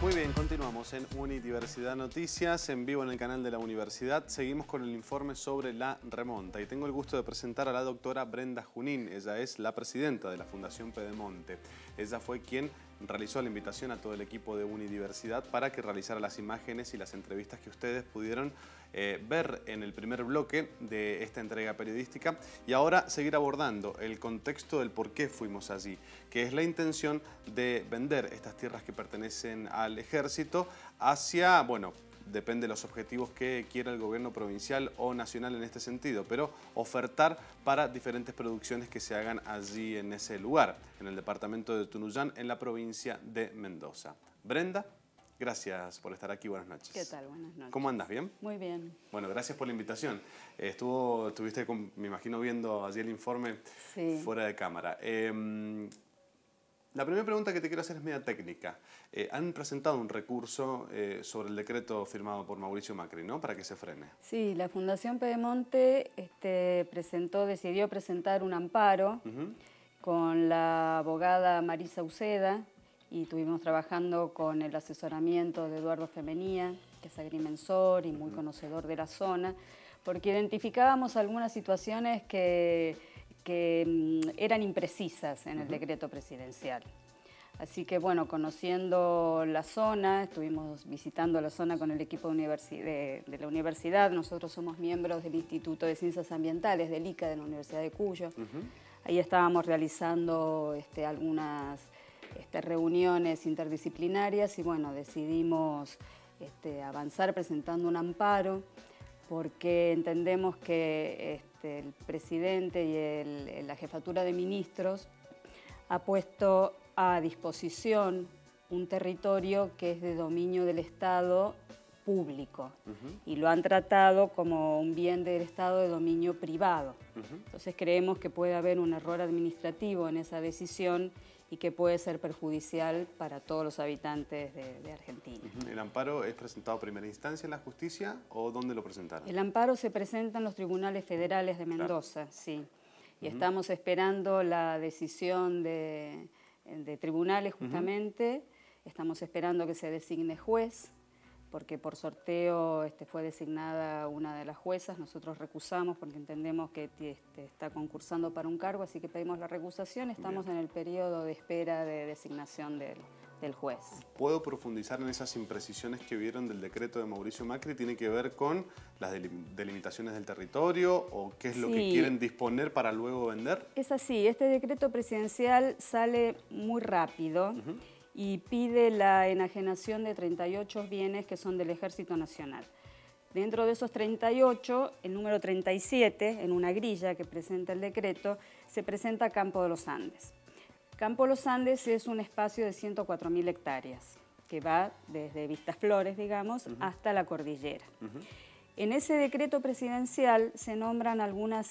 Muy bien, continuamos en Unidiversidad Noticias, en vivo en el canal de la Universidad. Seguimos con el informe sobre la remonta y tengo el gusto de presentar a la doctora Brenda Junín. Ella es la presidenta de la Fundación Pedemonte. Ella fue quien realizó la invitación a todo el equipo de Unidiversidad para que realizara las imágenes y las entrevistas que ustedes pudieron ver en el primer bloque de esta entrega periodística y ahora seguir abordando el contexto del por qué fuimos allí, que es la intención de vender estas tierras que pertenecen al ejército hacia, bueno, depende de los objetivos que quiera el gobierno provincial o nacional en este sentido, pero ofertar para diferentes producciones que se hagan allí en ese lugar, en el departamento de Tunuyán, en la provincia de Mendoza. Brenda, gracias por estar aquí, buenas noches. ¿Qué tal? Buenas noches. ¿Cómo andas? ¿Bien? Muy bien. Bueno, gracias por la invitación. Estuviste, me imagino, viendo allí el informe fuera de cámara. La primera pregunta que te quiero hacer es media técnica. Han presentado un recurso sobre el decreto firmado por Mauricio Macri, ¿no? Para que se frene. Sí, la Fundación Pedemonte decidió presentar un amparo con la abogada Marisa Uceda y estuvimos trabajando con el asesoramiento de Eduardo Femenía, que es agrimensor y muy conocedor de la zona, porque identificábamos algunas situaciones que eran imprecisas en el decreto presidencial. Así que bueno, conociendo la zona, estuvimos visitando la zona con el equipo de la universidad. Nosotros somos miembros del Instituto de Ciencias Ambientales, del ICA, de la Universidad de Cuyo. Ahí estábamos realizando algunas reuniones interdisciplinarias y bueno, decidimos avanzar presentando un amparo porque entendemos que el presidente y la jefatura de ministros ha puesto a disposición un territorio que es de dominio del Estado público y lo han tratado como un bien del Estado de dominio privado. Entonces creemos que puede haber un error administrativo en esa decisión y que puede ser perjudicial para todos los habitantes de Argentina. ¿El amparo es presentado a primera instancia en la justicia o dónde lo presentaron? El amparo se presenta en los tribunales federales de Mendoza, sí. Y estamos esperando la decisión de tribunales justamente. Estamos esperando que se designe juez, porque por sorteo fue designada una de las juezas. Nosotros recusamos porque entendemos que está concursando para un cargo, así que pedimos la recusación. Estamos en el periodo de espera de designación del juez. ¿Puedo profundizar en esas imprecisiones que vieron del decreto de Mauricio Macri? ¿Tiene que ver con las delimitaciones del territorio o qué es lo que quieren disponer para luego vender? Es así, este decreto presidencial sale muy rápido y pide la enajenación de 38 bienes que son del Ejército Nacional. Dentro de esos 38, el número 37, en una grilla que presenta el decreto, se presenta Campo de los Andes. Campo de los Andes es un espacio de 104.000 hectáreas, que va desde Vistas Flores, digamos, hasta la cordillera. En ese decreto presidencial se nombran algunas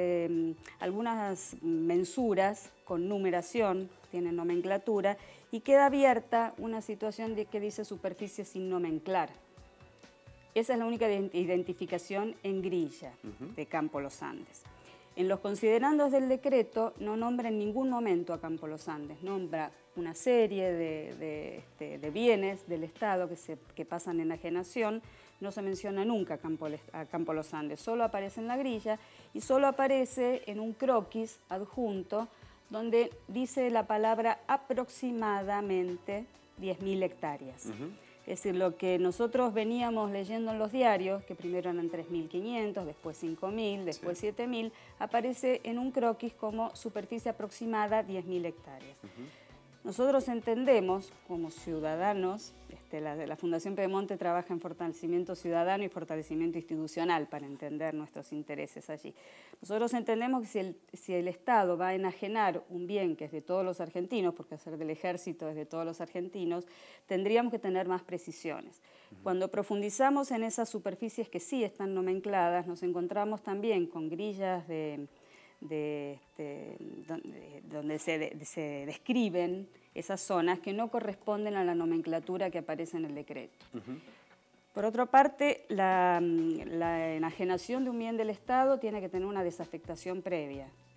mensuras con numeración, tienen nomenclatura, y queda abierta una situación que dice superficie sin nomenclar. Esa es la única identificación en grilla de Campo Los Andes. En los considerandos del decreto no nombra en ningún momento a Campo Los Andes, nombra una serie de bienes del Estado que pasan en enajenación. No se menciona nunca a Campo Los Andes, solo aparece en la grilla y solo aparece en un croquis adjunto donde dice la palabra aproximadamente 10.000 hectáreas. Es decir, lo que nosotros veníamos leyendo en los diarios, que primero eran 3.500, después 5.000, después 7.000, aparece en un croquis como superficie aproximada 10.000 hectáreas. Nosotros entendemos, como ciudadanos, la Fundación Pedemonte trabaja en fortalecimiento ciudadano y fortalecimiento institucional para entender nuestros intereses allí. Nosotros entendemos que si el Estado va a enajenar un bien que es de todos los argentinos, porque hacer del ejército es de todos los argentinos, tendríamos que tener más precisiones. Cuando profundizamos en esas superficies que sí están nomencladas, nos encontramos también con grillas donde se describen esas zonas que no corresponden a la nomenclatura que aparece en el decreto. Por otra parte, la enajenación de un bien del Estado tiene que tener una desafectación previa.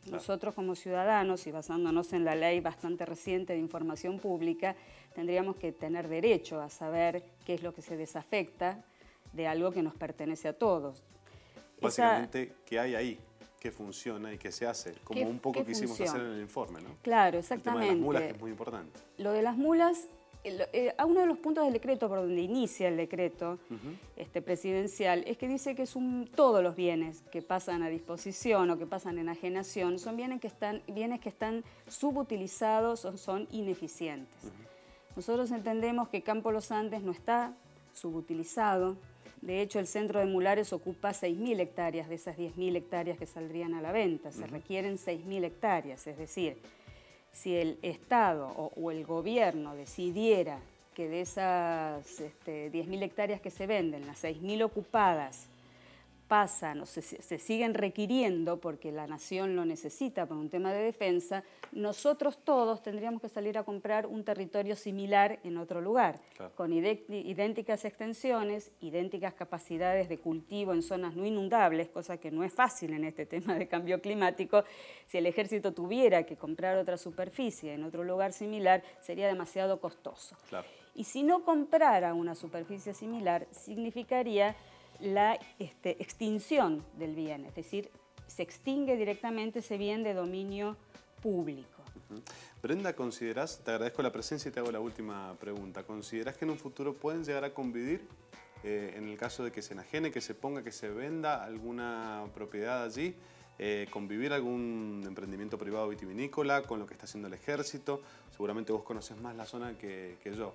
Claro. Nosotros como ciudadanos, y basándonos en la ley bastante reciente de información pública, tendríamos que tener derecho a saber qué es lo que se desafecta de algo que nos pertenece a todos. Básicamente, ¿qué hay ahí? ¿Qué funciona y qué se hace? Como un poco quisimos hacer en el informe, ¿no? Claro, exactamente. El tema de las mulas, que es muy importante. Lo de las mulas, a uno de los puntos del decreto, por donde inicia el decreto presidencial, es que dice que todos los bienes que pasan a disposición o que pasan en enajenación son bienes que están subutilizados o son ineficientes. Nosotros entendemos que Campo Los Andes no está subutilizado. De hecho, el centro de Mulares ocupa 6.000 hectáreas de esas 10.000 hectáreas que saldrían a la venta. Se requieren 6.000 hectáreas, es decir, si el Estado o el gobierno decidiera que de esas 10.000 hectáreas que se venden, las 6.000 ocupadas pasan o se siguen requiriendo porque la nación lo necesita por un tema de defensa, nosotros todos tendríamos que salir a comprar un territorio similar en otro lugar, claro, con idénticas extensiones, idénticas capacidades de cultivo en zonas no inundables, cosa que no es fácil en este tema de cambio climático. Si el ejército tuviera que comprar otra superficie en otro lugar similar, sería demasiado costoso. Claro. Y si no comprara una superficie similar, significaría la extinción del bien, es decir, se extingue directamente ese bien de dominio público. Brenda, ¿considerás, te agradezco la presencia y te hago la última pregunta, ¿considerás que en un futuro pueden llegar a convivir, en el caso de que se enajene, que se ponga, que se venda alguna propiedad allí, convivir algún emprendimiento privado vitivinícola con lo que está haciendo el ejército? Seguramente vos conoces más la zona que yo.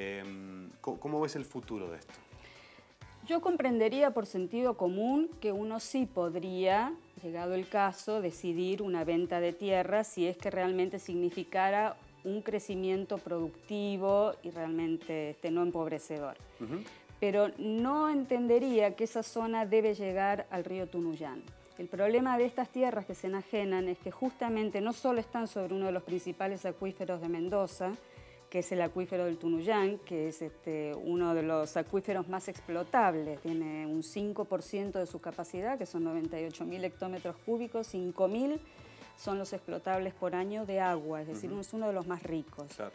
¿Cómo ves el futuro de esto? Yo comprendería por sentido común que uno sí podría, llegado el caso, decidir una venta de tierra si es que realmente significara un crecimiento productivo y realmente no empobrecedor. Pero no entendería que esa zona debe llegar al río Tunuyán. El problema de estas tierras que se enajenan es que justamente no solo están sobre uno de los principales acuíferos de Mendoza, que es el acuífero del Tunuyán, que es uno de los acuíferos más explotables, tiene un 5% de su capacidad, que son 98.000 hectómetros cúbicos, 5.000 son los explotables por año de agua, es decir, es uno de los más ricos. Claro.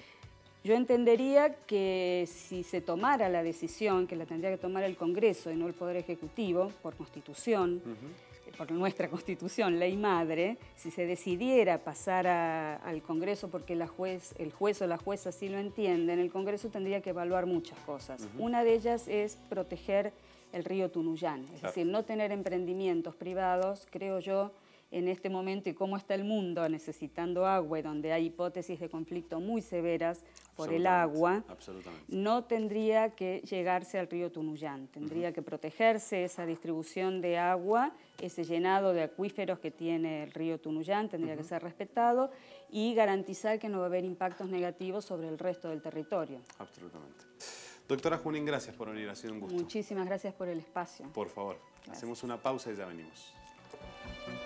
Yo entendería que si se tomara la decisión, que la tendría que tomar el Congreso y no el Poder Ejecutivo, por Constitución, por nuestra Constitución, ley madre, si se decidiera pasar al Congreso porque el juez o la jueza así lo entienden, el Congreso tendría que evaluar muchas cosas. Una de ellas es proteger el río Tunuyán, es decir, no tener emprendimientos privados, creo yo, en este momento y cómo está el mundo necesitando agua y donde hay hipótesis de conflicto muy severas por el agua, no tendría que llegarse al río Tunuyán, tendría que protegerse esa distribución de agua, ese llenado de acuíferos que tiene el río Tunuyán tendría que ser respetado y garantizar que no va a haber impactos negativos sobre el resto del territorio. Absolutamente. Doctora Junín, gracias por venir, ha sido un gusto. Muchísimas gracias por el espacio. Por favor, hacemos una pausa y ya venimos.